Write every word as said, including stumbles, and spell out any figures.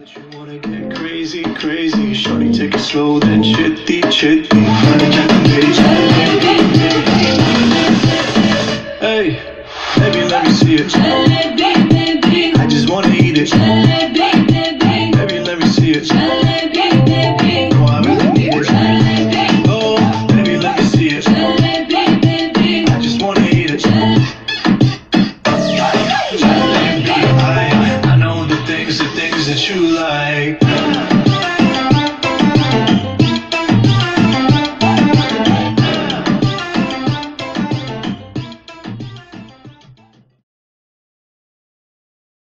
You wanna get crazy, crazy. Shorty, take it slow, then chitty, chitty. Hey, baby, let me see it. I just wanna eat it.